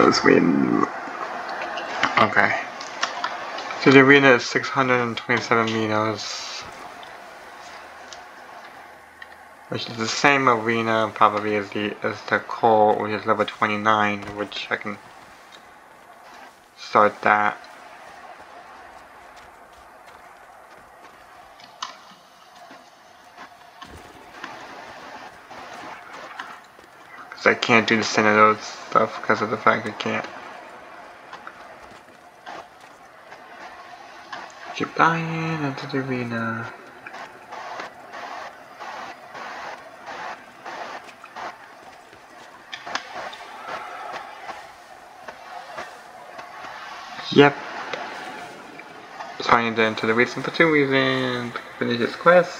Minos win. Okay. So the arena is 627 Minos. Which is the same arena probably as the core, which is level 29, which I can start that. Because I can't do the Citadel stuff because of the fact I can't. Keep dying into the arena. Yep. So I need to enter the racing for 2 reasons. Finish this quest.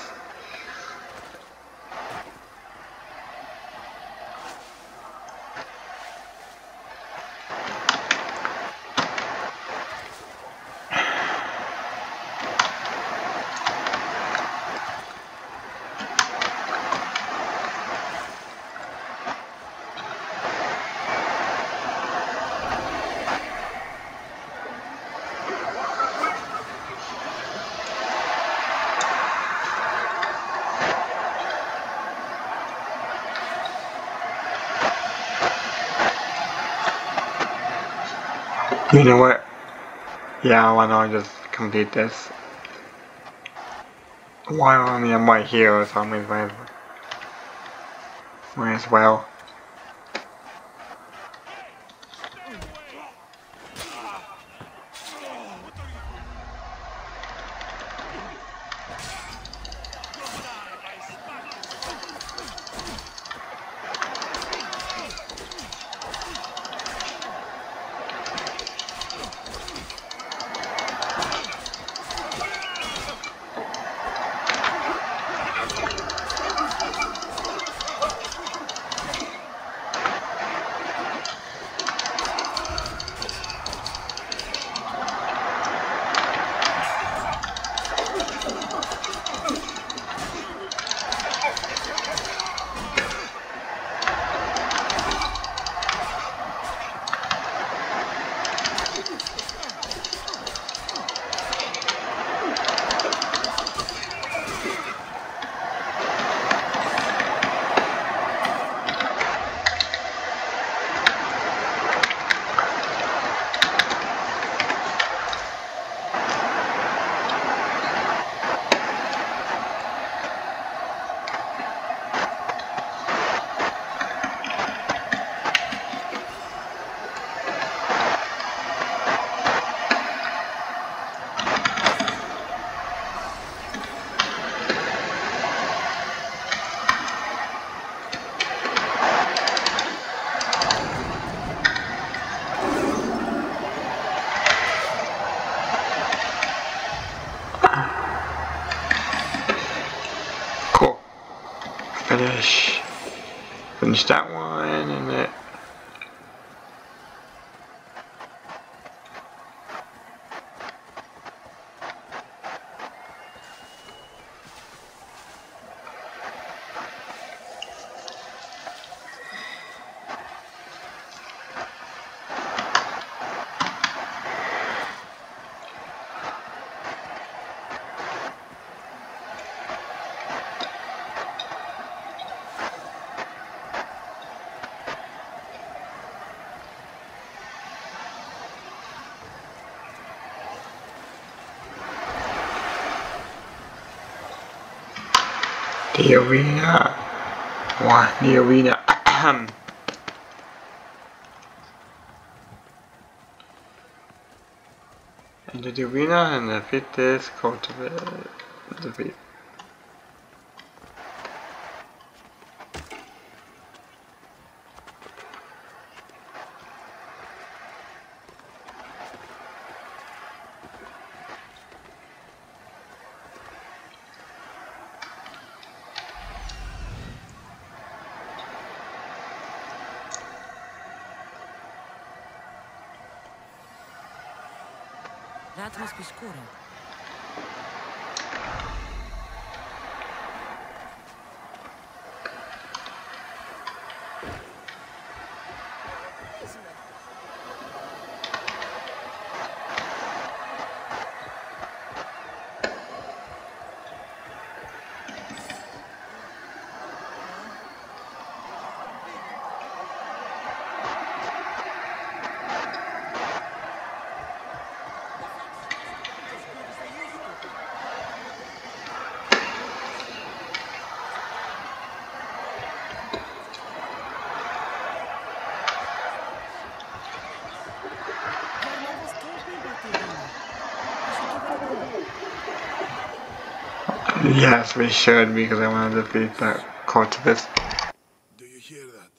You know what? Yeah, why not just complete this? Why only I'm right here, so I might as well. Cool. Finish that one, and it. The arena. What? The arena. Enter the arena and defeat this cultivate. Defeat. That must be Skoro. Yes, we should, because I want to defeat that cultivist. Do you hear that?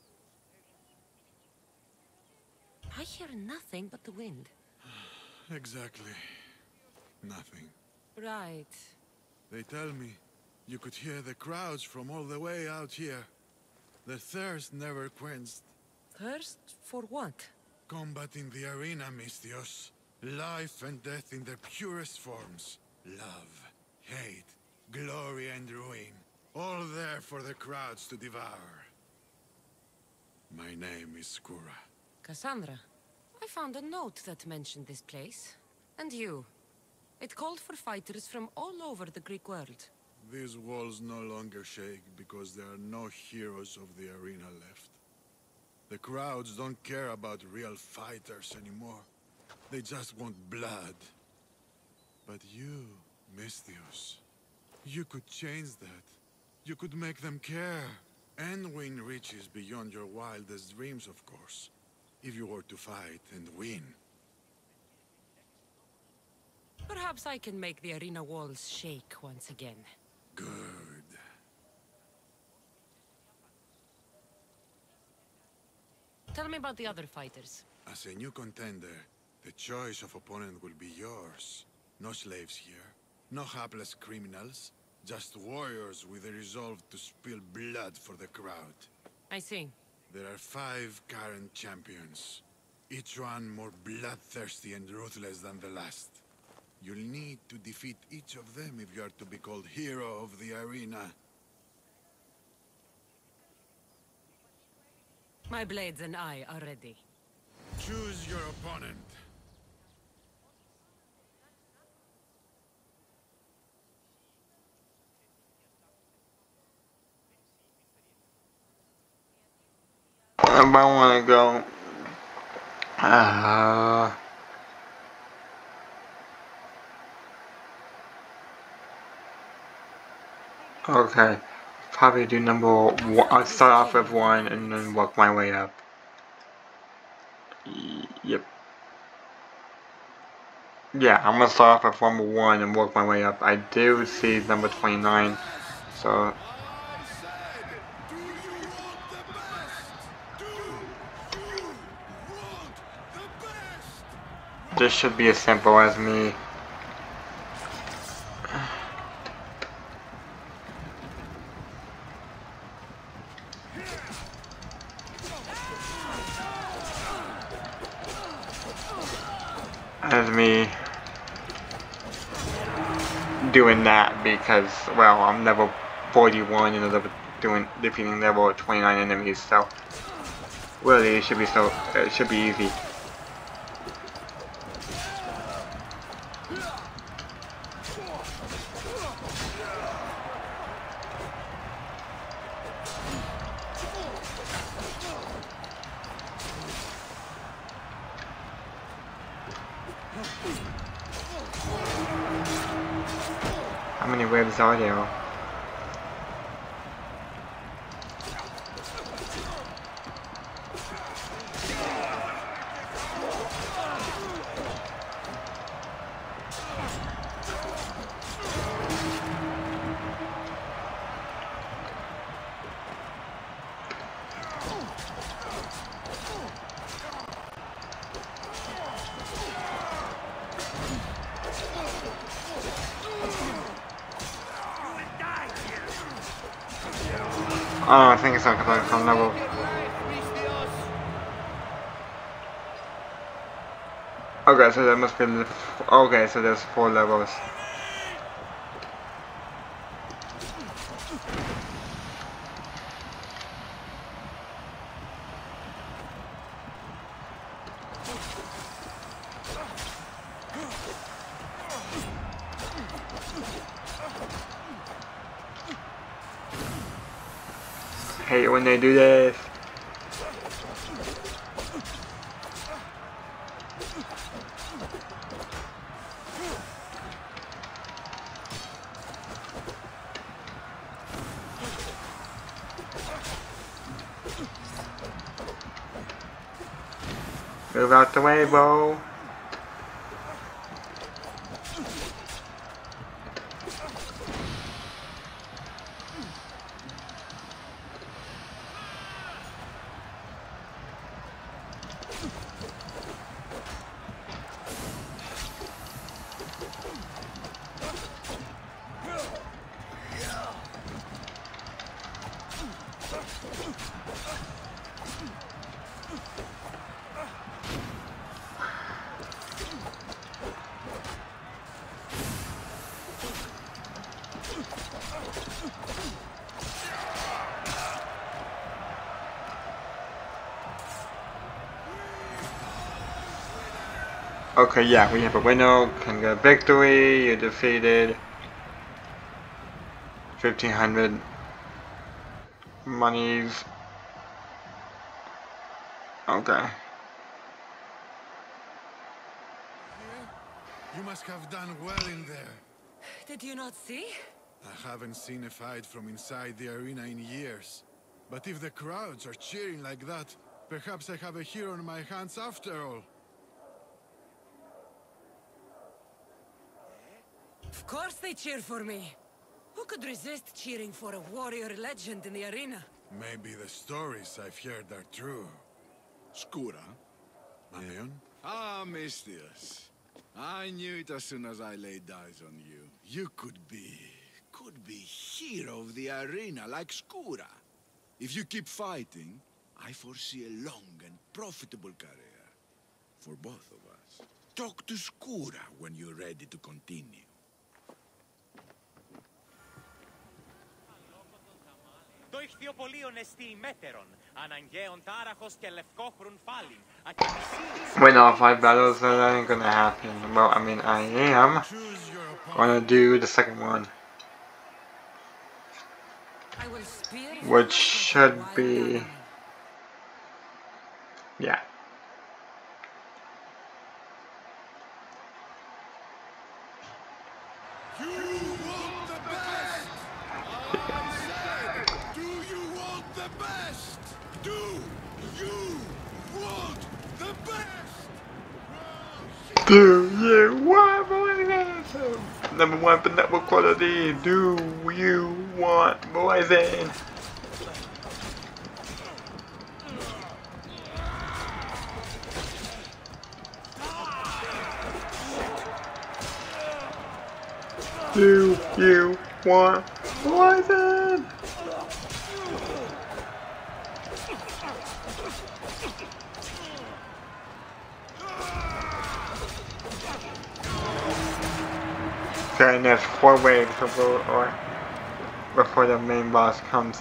I hear nothing but the wind. Exactly. Nothing. Right. They tell me you could hear the crowds from all the way out here. The thirst never quenched. Thirst for what? Combat in the arena, Misthios. Life and death in their purest forms. Love, hate, glory and ruin. All there for the crowds to devour. My name is Skura. Cassandra. I found a note that mentioned this place. And you. It called for fighters from all over the Greek world. These walls no longer shake because there are no heroes of the arena left. The crowds don't care about real fighters anymore. They just want blood. But you, Misthios, you could change that. You could make them care. And win riches beyond your wildest dreams, of course. If you were to fight and win. Perhaps I can make the arena walls shake once again. Good. Tell me about the other fighters. As a new contender, the choice of opponent will be yours. No slaves here. No hapless criminals. Just warriors with a resolve to spill blood for the crowd. I see. There are 5 current champions. Each one more bloodthirsty and ruthless than the last. You'll need to defeat each of them if you are to be called hero of the arena. My blades and I are ready. Choose your opponent. If I want to go, okay, probably do number one. I'll start off with 1 and then work my way up. Yep. Yeah, I'm gonna start off with number 1 and work my way up. I do see number 29, so. This should be as simple as me. Doing that because, well, I'm level 41 and defeating level 29 enemies, so really it should be easy. How many webs are there? Oh, I think it's not because I'm level. Okay, so there must be. Okay, so there's 4 levels. Hate when they do this. Move out the way, bro. Okay, yeah, we have a winner. Can get victory. You defeated 1,500 monies. Okay. You must have done well in there. Did you not see? I haven't seen a fight from inside the arena in years. But if the crowds are cheering like that, perhaps I have a hero on my hands after all. Of course they cheer for me. Who could resist cheering for a warrior legend in the arena? Maybe the stories I've heard are true. Skura? Leon? Ah, Misthios. I knew it as soon as I laid eyes on you. You could be hero of the arena like Skura. If you keep fighting, I foresee a long and profitable career. For both of us. Talk to Skura when you're ready to continue. Το ηχθιοπολίον εστί μέτερον, αναγκαίον τάραχος και λευκόχρουν φάλιν, Win all 5 battles, that ain't gonna happen. Well, I mean, I am gonna do the second one, I will spear which should be, yeah. You want the best! I said, do you want the best? Do you want the best? Do you want Poison? Number 1 for network quality. Do you want Poison? Do you want Poison? Okay, and there's 4 waves before the main boss comes.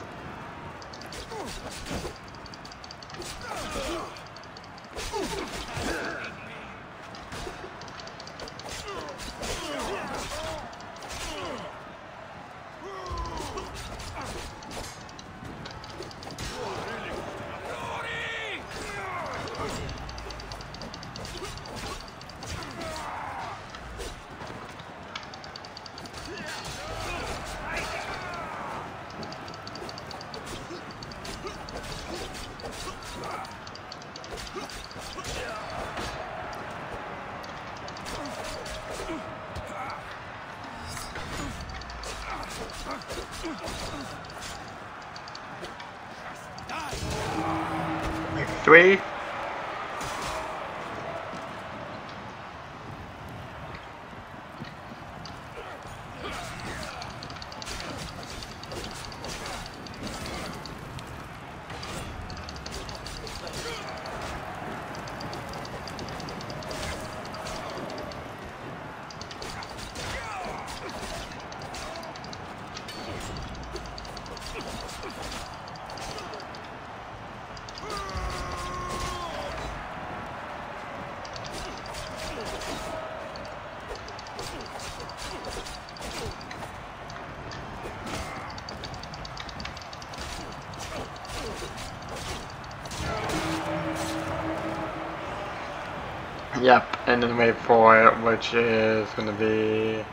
Three. Yep, and then wait for it, which is gonna be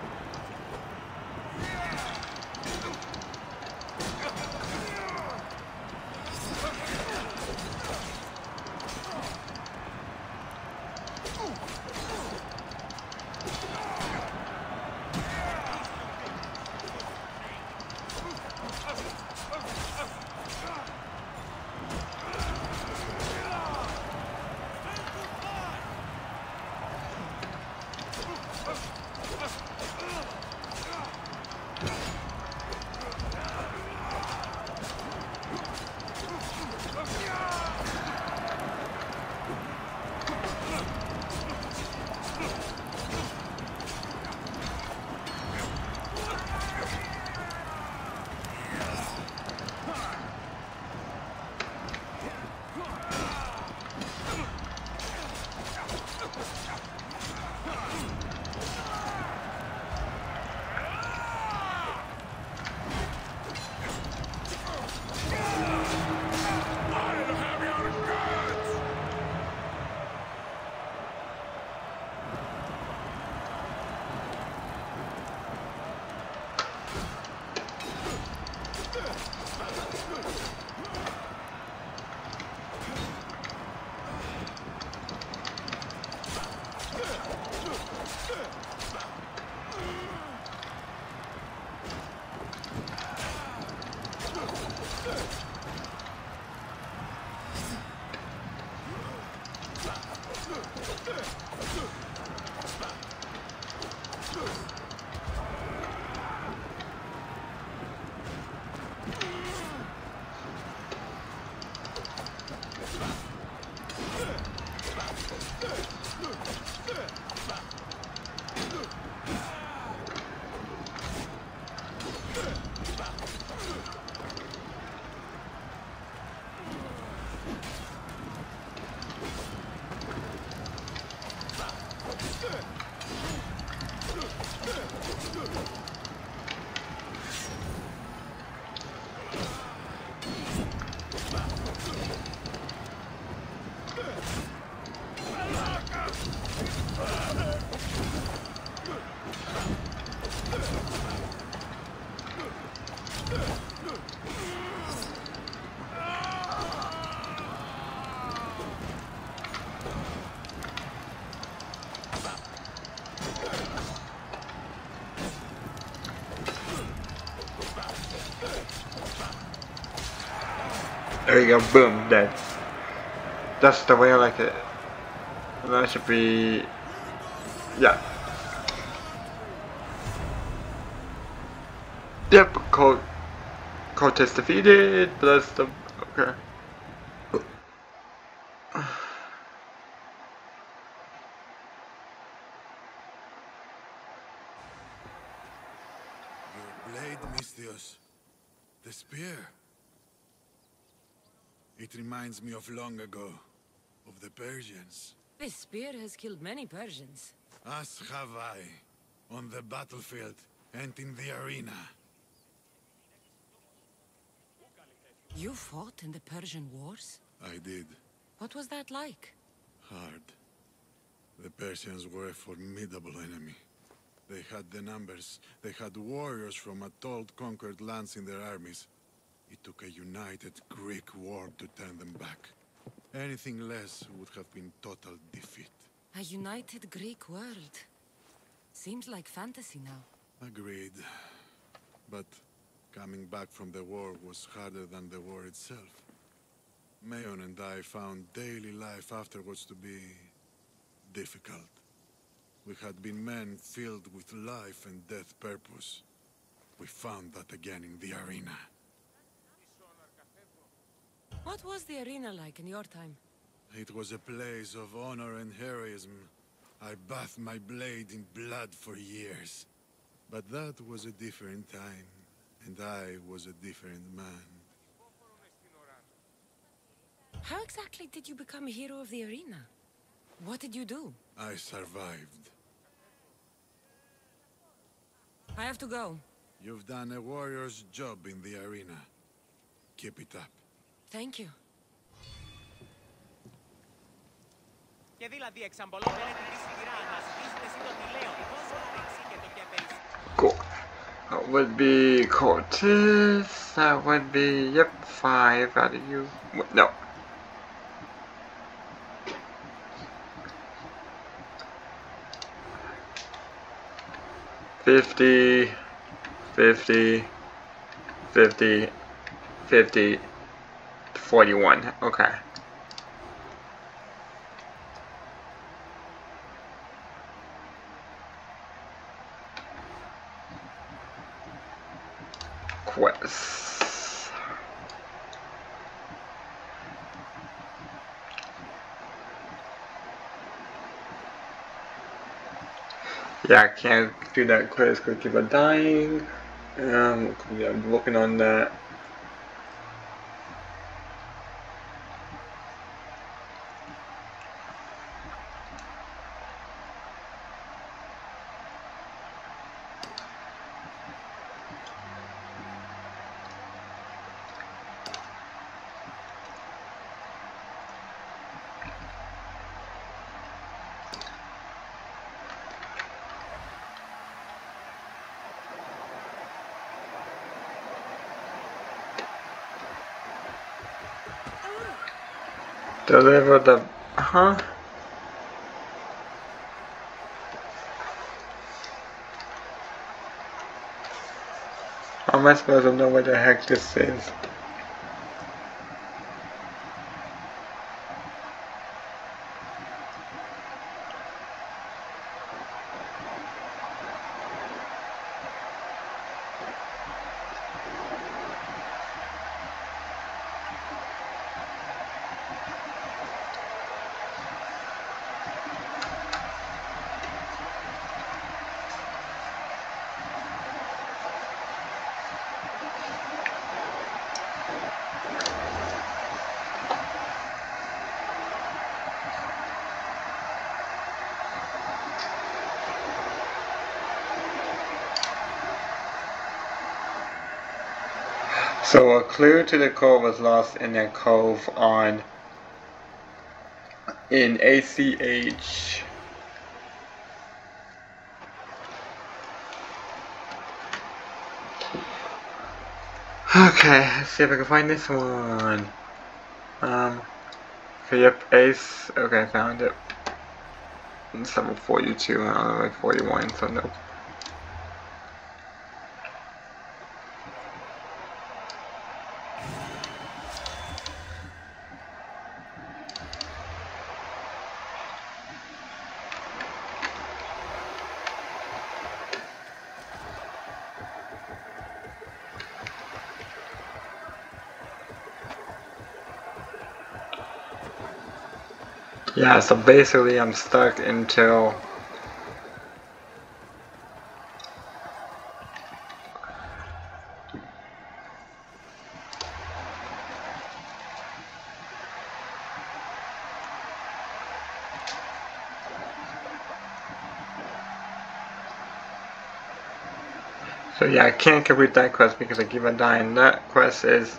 There you go, boom, dead. That's the way I like it. That should be... yeah. Yep, Cortez defeated, but that's the... okay. Your blade, Misthios. The spear. It reminds me of long ago, of the Persians. This spear has killed many Persians. As have I, on the battlefield and in the arena. You fought in the Persian wars? I did. What was that like? Hard. The Persians were a formidable enemy. They had the numbers. They had warriors from Atoll conquered lands in their armies. It took a united Greek war to turn them back. Anything less would have been total defeat. A united Greek world. Seems like fantasy now. Agreed. But coming back from the war was harder than the war itself. Mayon and I found daily life afterwards to be difficult. We had been men filled with life and death purpose. We found that again in the arena. What was the arena like in your time? It was a place of honor and heroism. I bathed my blade in blood for years. But that was a different time, and I was a different man. How exactly did you become a hero of the arena? What did you do? I survived. I have to go. You've done a warrior's job in the arena. Keep it up. Thank you. Και δηλαδή εξαμπολώμενε τη σιδηρά αναζητήσετε εσύ τον Τηλέον. Πώς θα δεξί και το και περιστά. Cool. That would be Cortez. That would be, yep, 5 out of you. No. $50, $50, $50, $50, $41. Okay. Quest. Yeah, I can't do that quest because people are dying. I'm working on that. Deliver the... huh? How am I supposed to know what the heck this is? So a clue to the cove was lost in a cove in ACH. Okay, let's see if I can find this one. Okay, yep, Ace. Okay, I found it. It's level 42, like 41, so nope. Yeah, so basically I'm stuck until so yeah, I can't complete that quest because I keep on dying. That quest is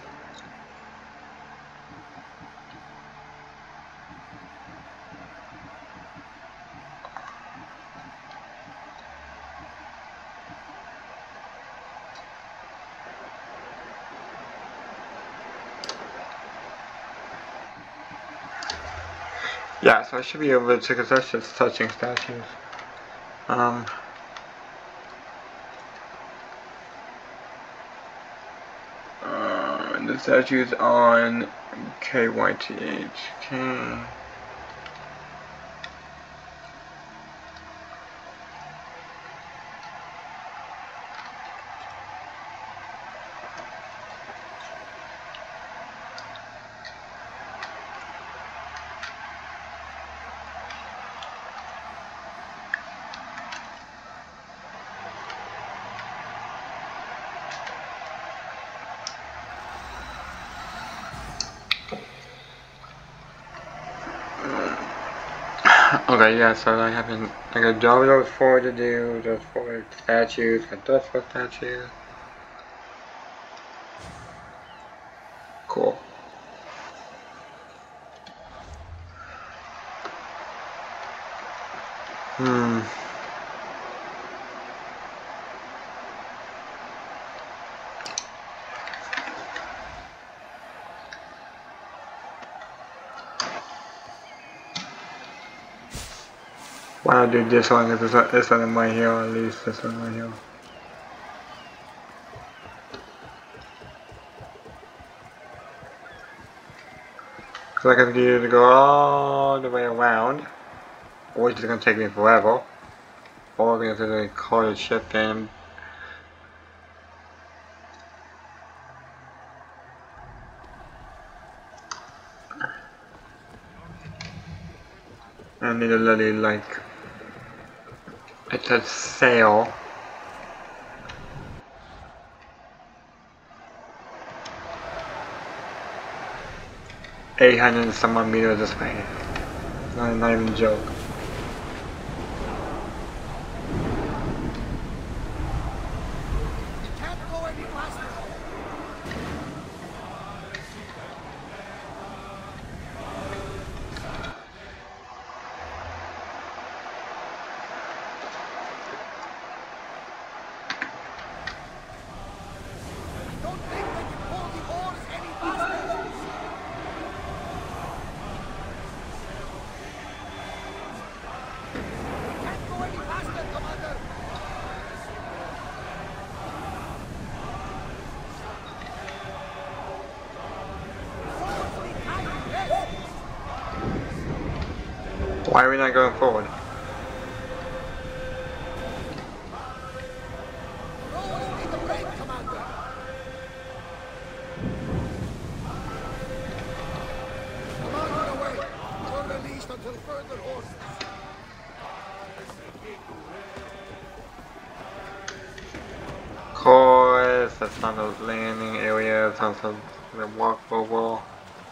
yeah, so I should be able to, because that's just touching statues. The statues on KYTH. Okay. Okay, yeah, so I haven't, I got those 4 to do, those 4 statues, got those 4 statues. Cool. Why not do this one, because this one in my here, at least this one right here. Because I can either go all the way around, or it's just going to take me forever, or I'm going to have to call the ship in. And need to literally, like, it says sail. $800 and some odd meters this way. Not even a joke. Why are we not going forward? Course, that's not those landing areas, also the walkable wall.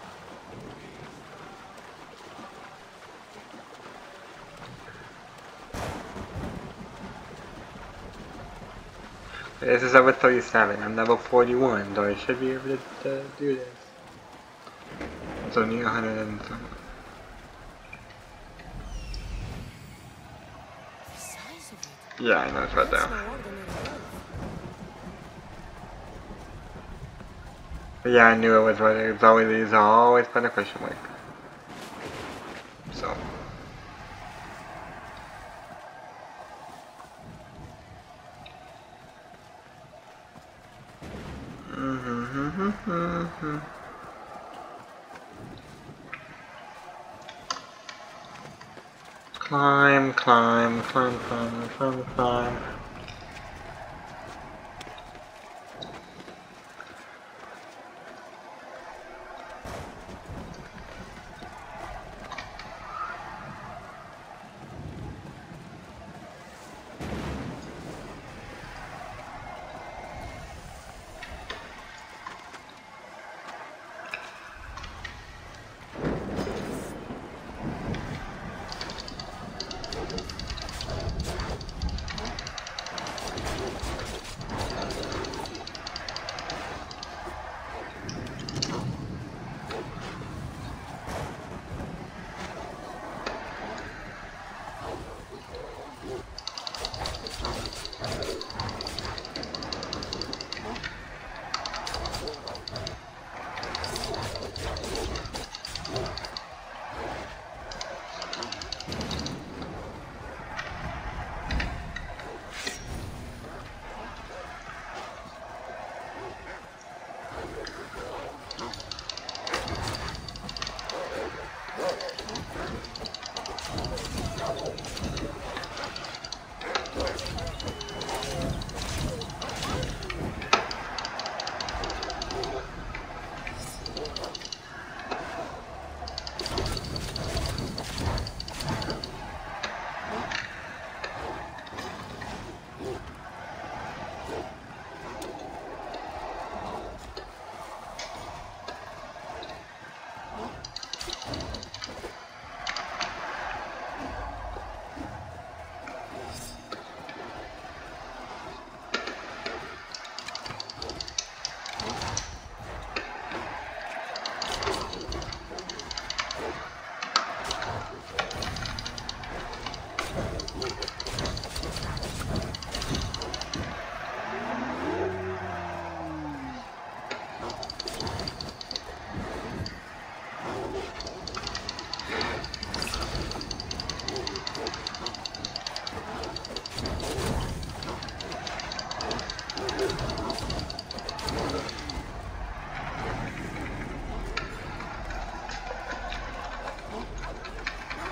This is level 37, I'm level 41, though I should be able to do this. It's only 100 and some. The size of it. Yeah, I know it's right there. That's no ordinary wolf. But yeah, I knew it was right there. It's always, these are always put a question mark. So. Climb, climb, climb, climb, climb, climb.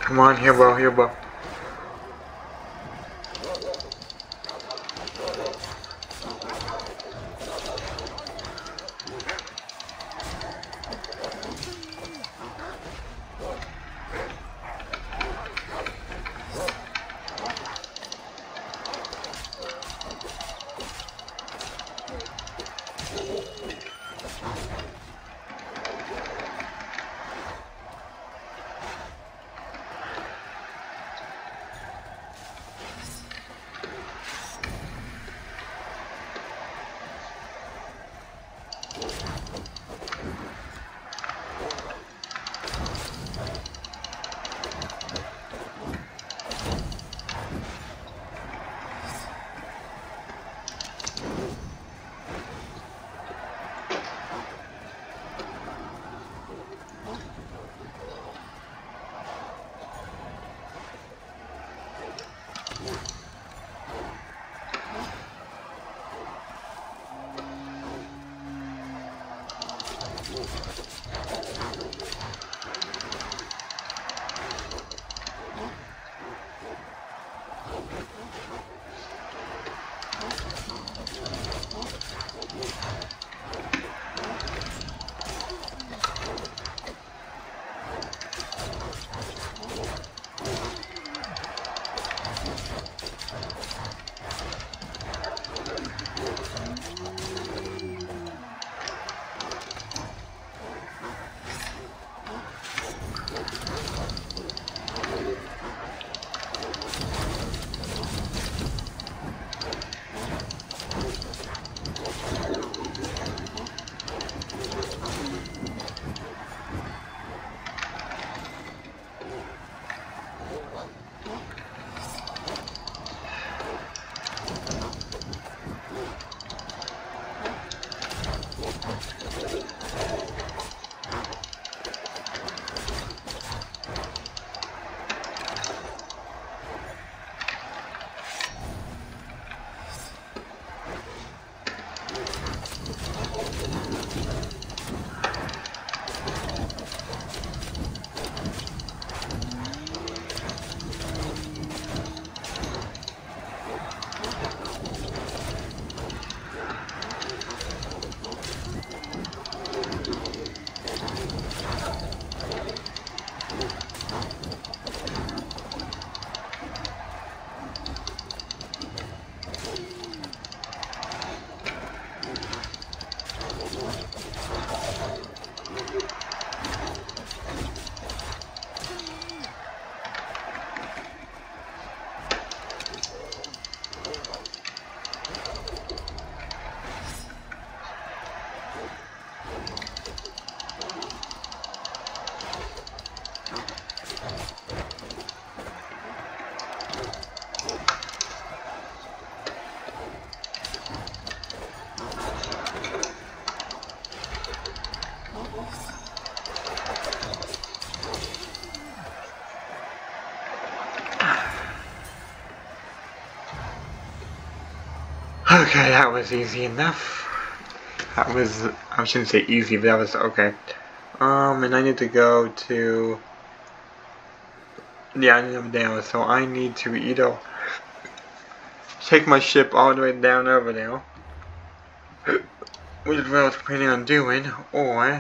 Come on, hero, hero. Okay, that was easy enough. That was, I shouldn't say easy, but that was okay. And I need to go to the island of Dale, so I need to either take my ship all the way down over there, which is what I was planning on doing, or,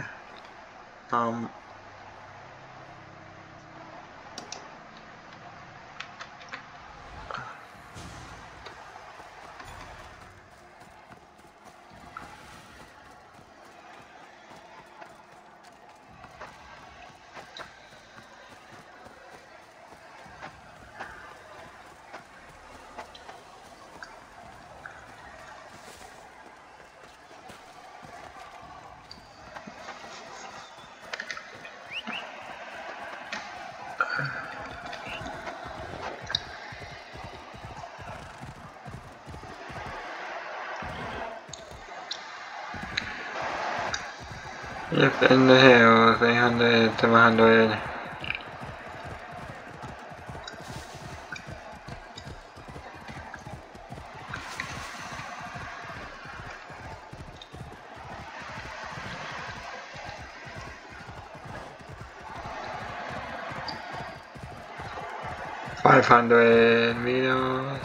if in the hills, 800, 700. 500 meters.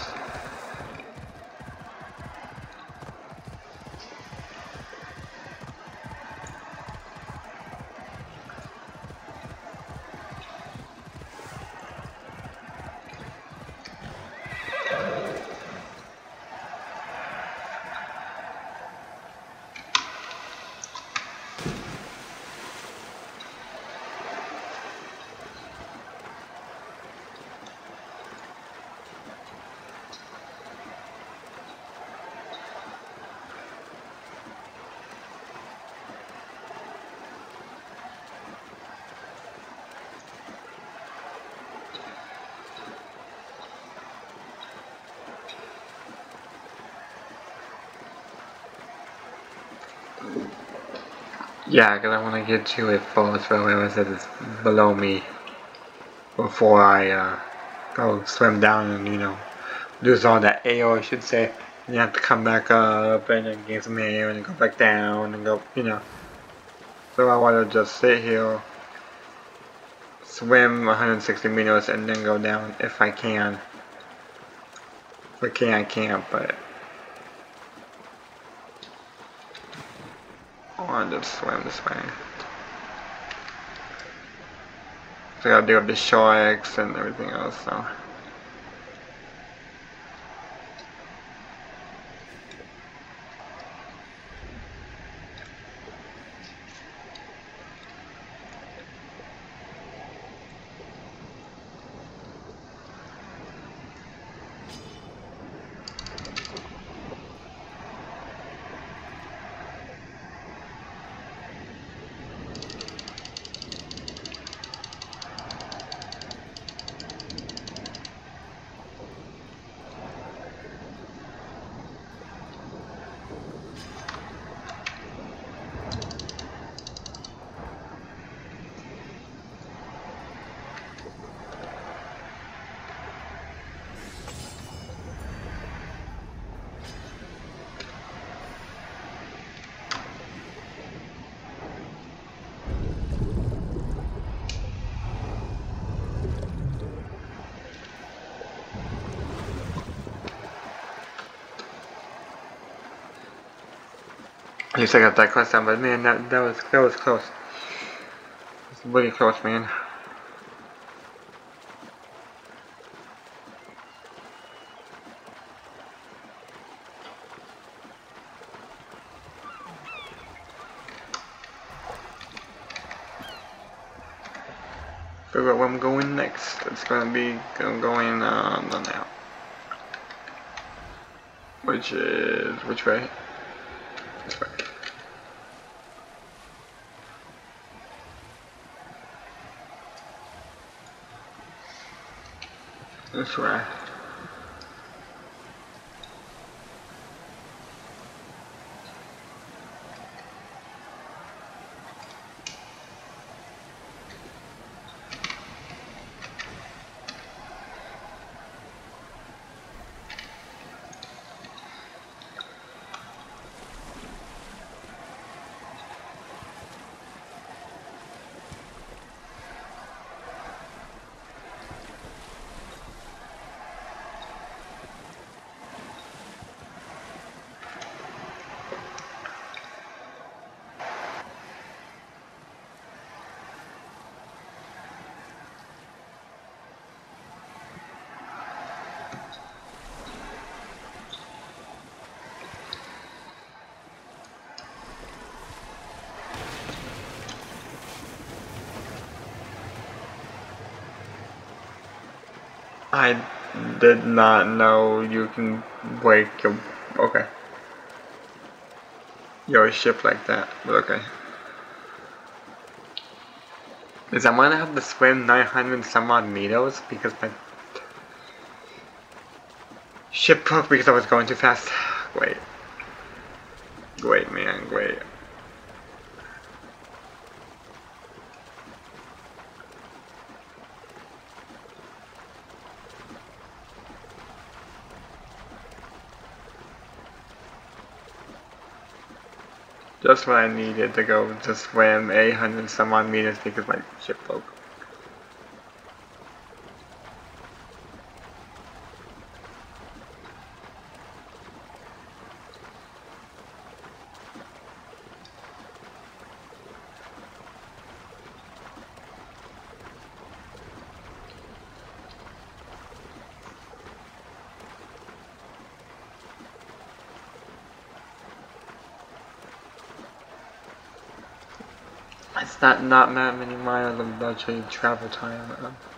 Yeah, because I want to get to it first, wherever it says it's below me, before I go swim down and, you know, lose all that air, I should say. And you have to come back up and then gain some air and then go back down and go, you know. So I want to just sit here, swim 160 meters and then go down if I can. If I can, I can't, but I want to just swim this way. So I gotta do up the sharks and everything else, so. At least I got that quest done, but man, that was close. It's really close, man. Figure out where I'm going next. It's gonna be going now. Which way? This way. This way. I did not know you can break your ship like that, but okay. Is I'm gonna have to swim 900 some odd meters because my ship broke because I was going too fast. Great man, great. Just what I needed to go to swim 800 some odd meters because my ship broke. It's not that many miles of actually travel time.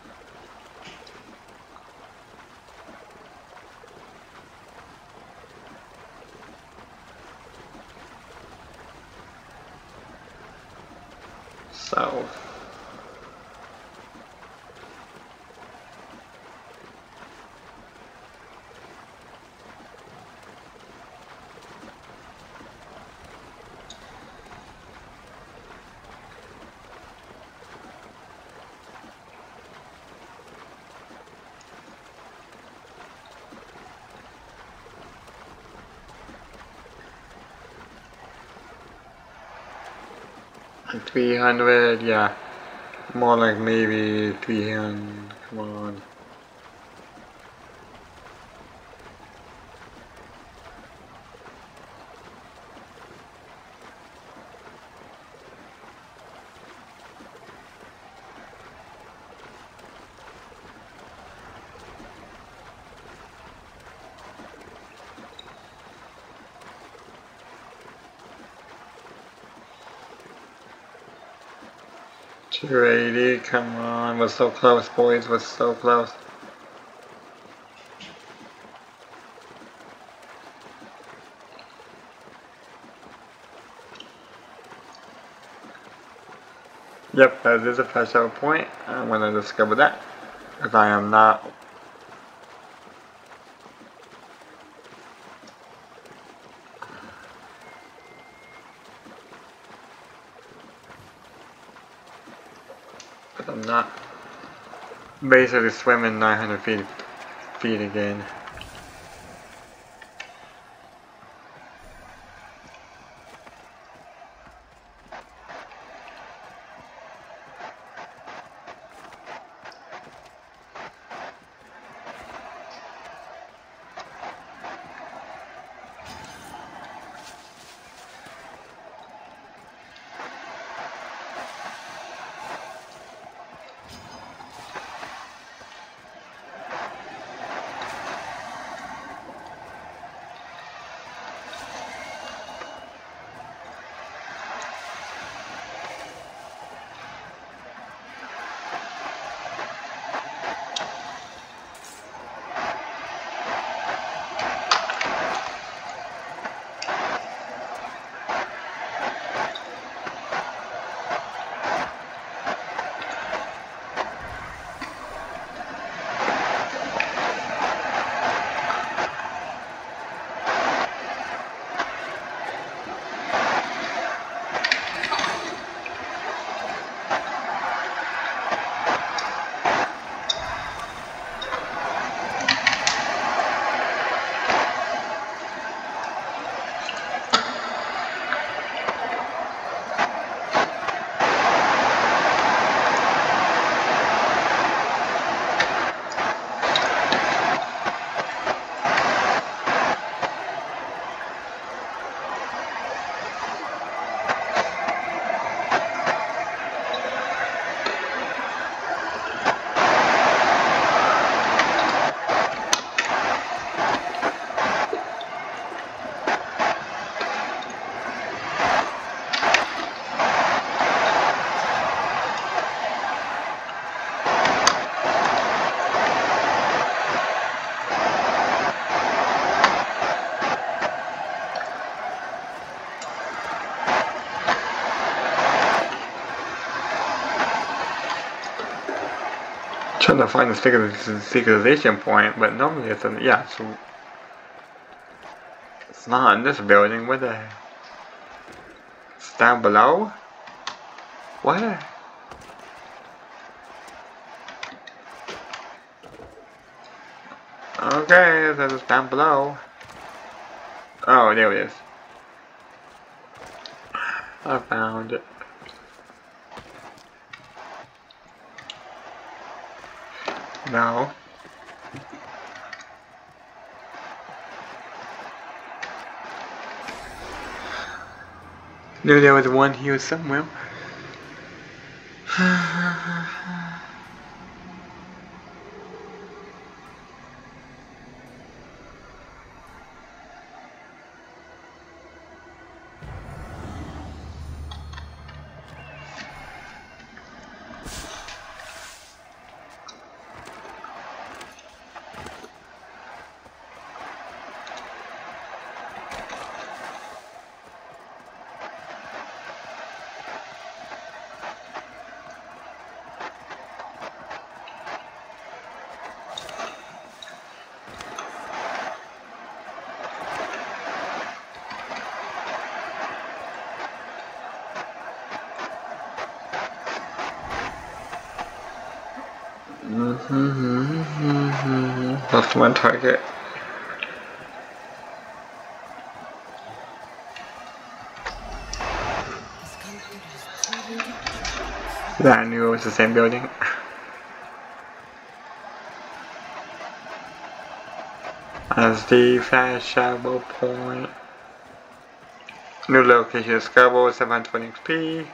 So. And 300, yeah. More like maybe 300, come on. $280, come on, we're so close, boys, we're so close. Yep, that is a threshold point. I'm gonna discover that, because I am not. But I'm not basically swimming 900 feet again. Trying to find the synchronization point, but normally it's in, yeah, so it's not in this building. Where the? It's down below? Where? Okay, that is down below. Oh, there it is. I found it. No. Knew there was one here somewhere. That's my target. The sculptor has truly captured. Yeah, I knew it was the same building. As the fast travel point. New location, Scarborough, 720 XP.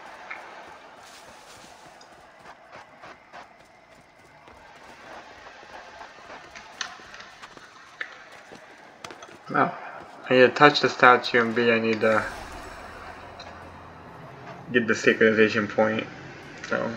No. I need to touch the statue, and B, I need to get the synchronization point. So.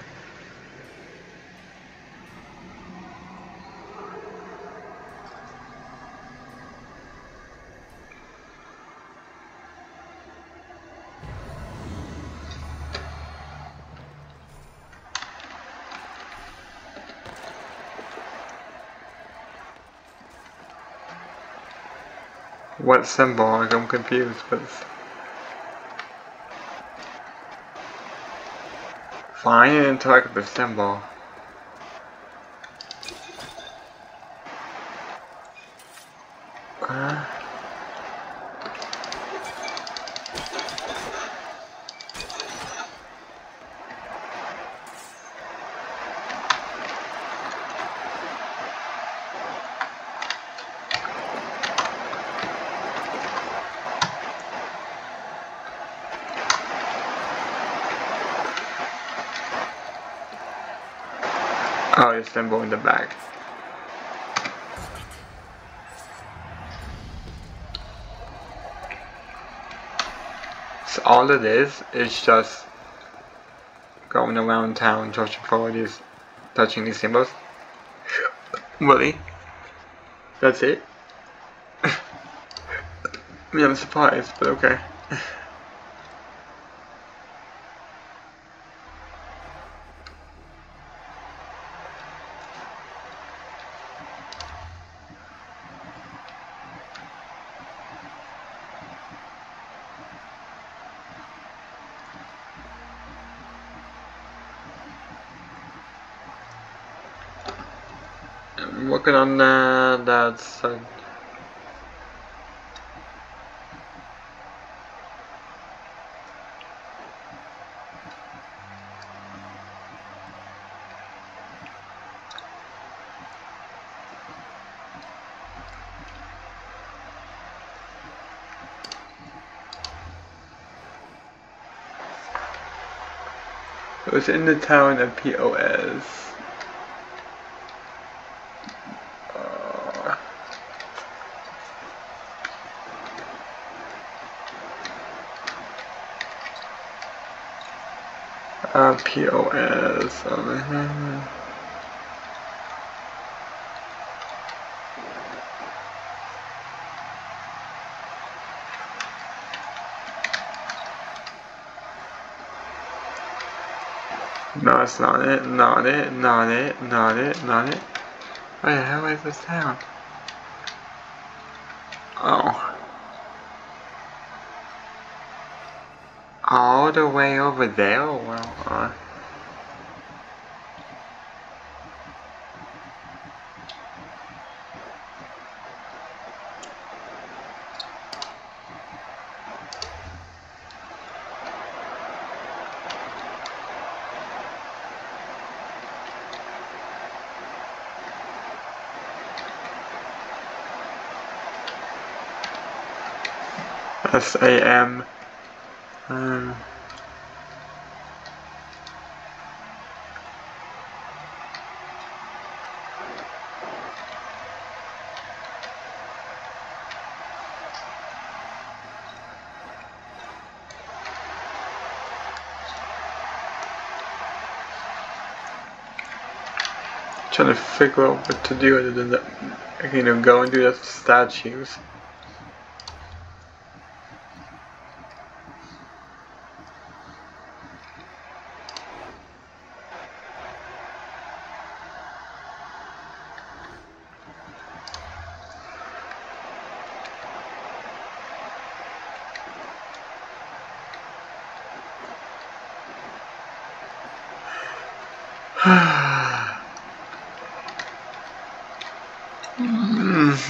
What symbol? I'm confused, but find and interact with the symbol. Oh, the symbol in the back. So all it is just going around town, searching for these, touching these symbols. Really? That's it? I mean, I'm surprised, but okay. I'm working on that side. It was in the town of POS. POS over here. No, it's not it, not it, not it, not it, not it. Where the hell is this town? Oh. All the way over there? Oh, well, SAM. Trying to figure out what to do other than that. Go and do the statues.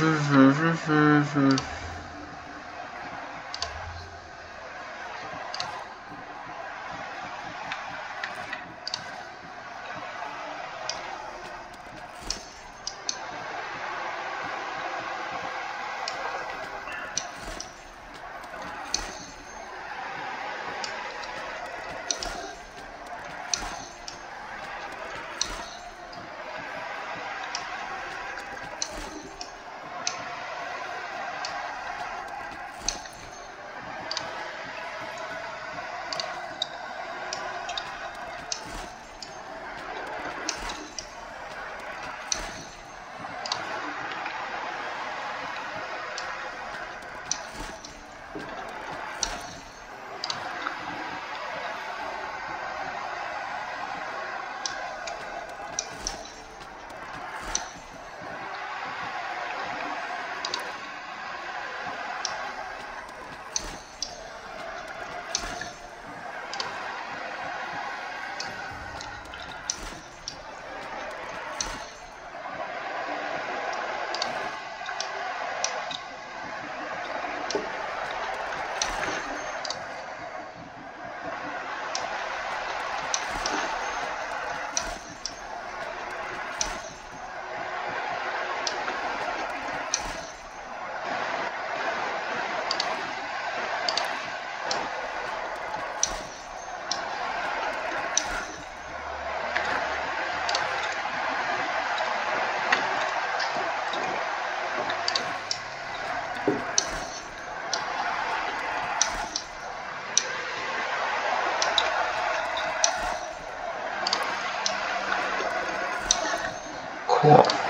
Cool.